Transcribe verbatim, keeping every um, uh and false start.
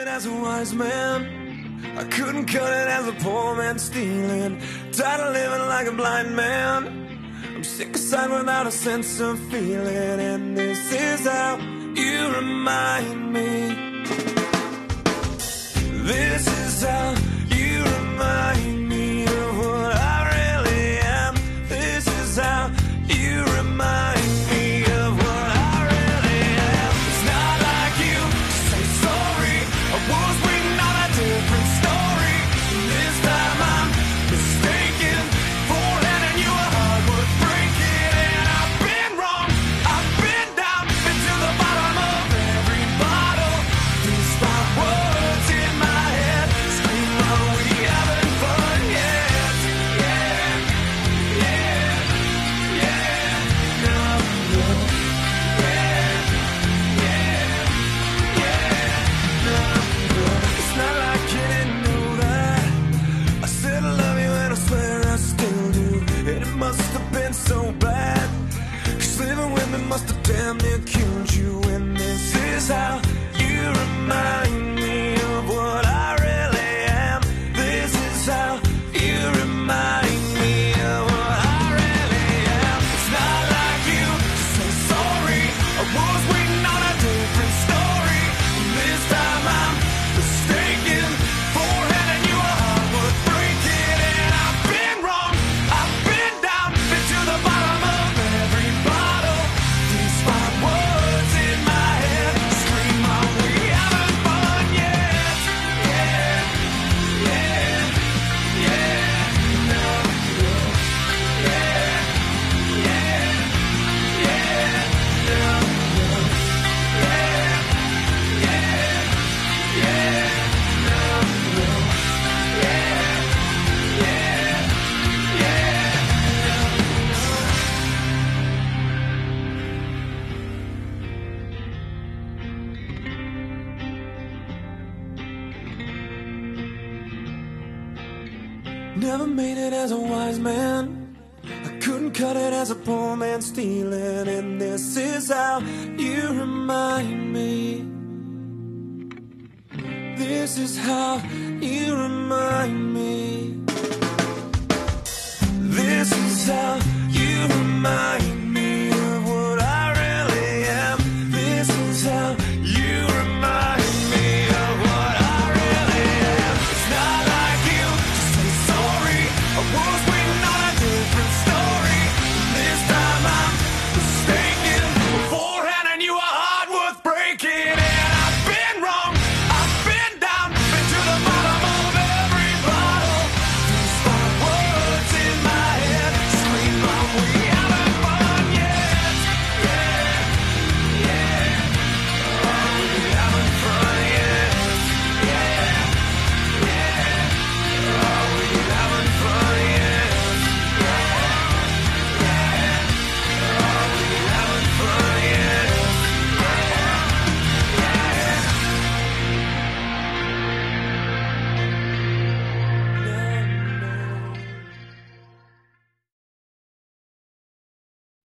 it as a wise man. I couldn't cut it as a poor man stealing. Tired of living like a blind man. I'm sick aside without a sense of feeling. And this is how you remind me. This is how you remind me of what I really am. This is how you remind me of what I really am. It's not like you to say sorry. I was waiting on a different story. This time I'm mistaken for handing you a heart worth breaking. And I've been wrong, I've been down, been to the bottom of every bottle. Despite words in my head scream, are we having fun yet? Yeah, yeah, yeah, no, no. Yeah, yeah, yeah, no, no. It's not like you didn't know that I said I love you and I swear I still do. And it must have been so bad, 'cause living with me must have damn near killed you. And this is how you remind me of what I really am. This is how you remind me of what I really am. It's not like you to say sorry. I was waiting on a different story. This time I'm mistaken for handing you a heart worth breaking. And I've been wrong, I've been down, been to the bottom of every bottle. Despite words in my head scream, are we having fun yet? Yeah, yeah, yeah, no, no. Yeah, yeah, yeah, no, no. Yeah, yeah, yeah, no, no. Yeah, yeah, yeah, Never made it as a wise man. I couldn't cut it as a poor man stealing. And this is how you remind me. This is how you remind me. This is how